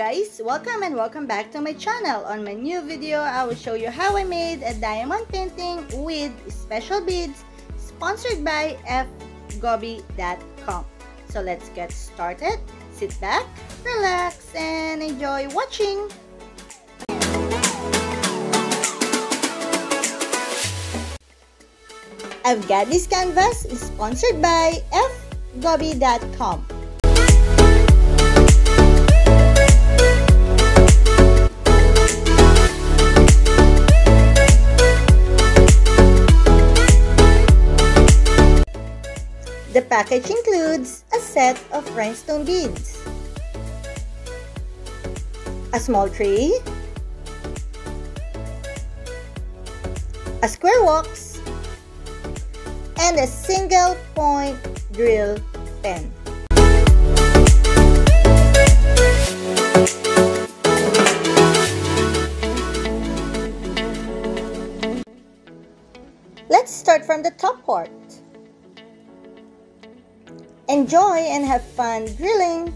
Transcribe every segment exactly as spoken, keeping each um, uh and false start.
guys, welcome and welcome back to my channel. On my new video, I will show you how I made a diamond painting with special beads sponsored by f gobi dot com. So let's get started. Sit back, relax, and enjoy watching. I've got this canvas sponsored by f gobi dot com. The package includes a set of rhinestone beads, a small tray, a square wax, and a single point drill pen. Let's start from the top part. Enjoy and have fun drilling!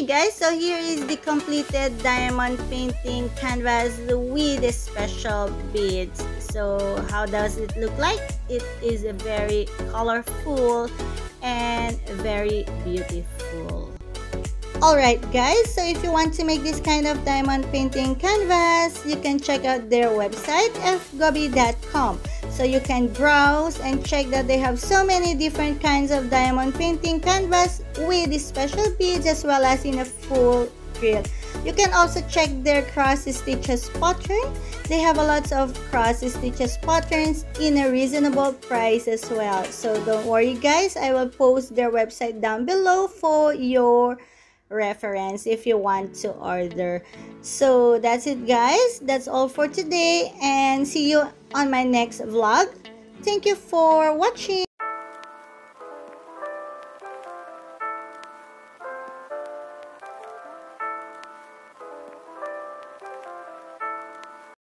Okay guys, so here is the completed diamond painting canvas with the special beads. So how does it look like? It is a very colorful and very beautiful. Alright guys, so if you want to make this kind of diamond painting canvas, you can check out their website f gobi dot com. So you can browse and check that they have so many different kinds of diamond painting canvas with the special beads as well as in a full print. You can also check their cross stitches pattern. They have a lot of cross stitches patterns in a reasonable price as well. So don't worry guys, I will post their website down below for your reference if you want to order. So that's it guys, that's all for today, and see you on my next vlog. Thank you for watching.